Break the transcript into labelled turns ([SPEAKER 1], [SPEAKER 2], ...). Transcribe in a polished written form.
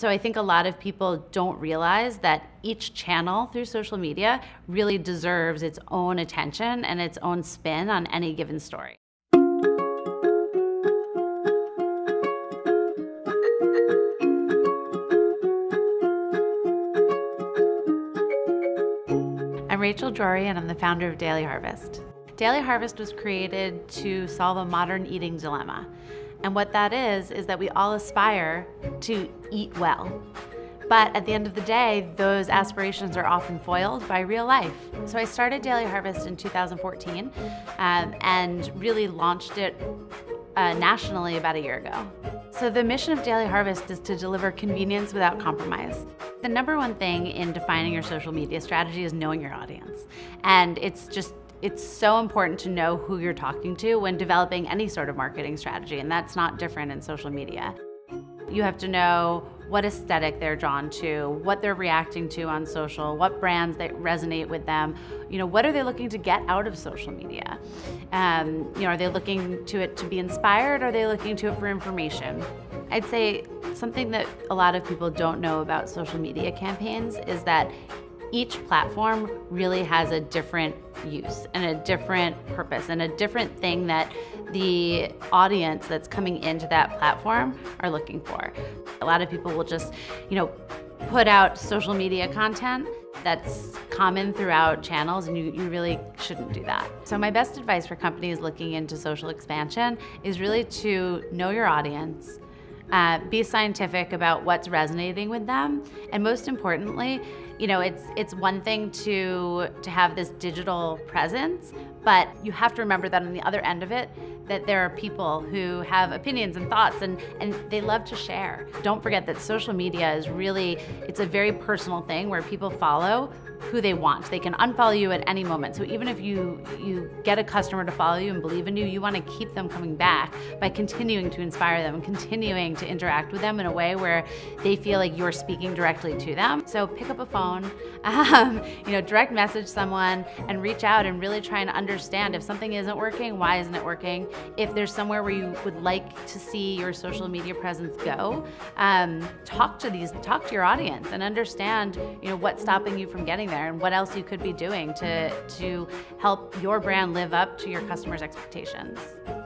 [SPEAKER 1] So I think a lot of people don't realize that each channel through social media really deserves its own attention and its own spin on any given story. I'm Rachel Drori, and I'm the founder of Daily Harvest. Daily Harvest was created to solve a modern eating dilemma. And what that is that we all aspire to eat well. But at the end of the day, those aspirations are often foiled by real life. So I started Daily Harvest in 2014 and really launched it nationally about a year ago. So the mission of Daily Harvest is to deliver convenience without compromise. The number one thing in defining your social media strategy is knowing your audience. And it's so important to know who you're talking to when developing any sort of marketing strategy, and that's not different in social media. You have to know what aesthetic they're drawn to, what they're reacting to on social, what brands that resonate with them. What are they looking to get out of social media? Are they looking to it to be inspired, or are they looking to it for information? I'd say something that a lot of people don't know about social media campaigns is that each platform really has a different use and a different purpose and a different thing that the audience that's coming into that platform are looking for. A lot of people will just, put out social media content that's common throughout channels, and you really shouldn't do that. So my best advice for companies looking into social expansion is really to know your audience, be scientific about what's resonating with them, and most importantly, it's one thing to have this digital presence, but you have to remember that on the other end of it, that there are people who have opinions and thoughts, and they love to share. Don't forget that social media is it's a very personal thing where people follow who they want. They can unfollow you at any moment. So even if you get a customer to follow you and believe in you, you want to keep them coming back by continuing to inspire them and continuing to interact with them in a way where they feel like you're speaking directly to them. So pick up a phone, direct message someone and reach out and really try and understand if something isn't working, why isn't it working? If there's somewhere where you would like to see your social media presence go, talk to your audience and understand, what's stopping you from getting there and what else you could be doing to help your brand live up to your customers' expectations.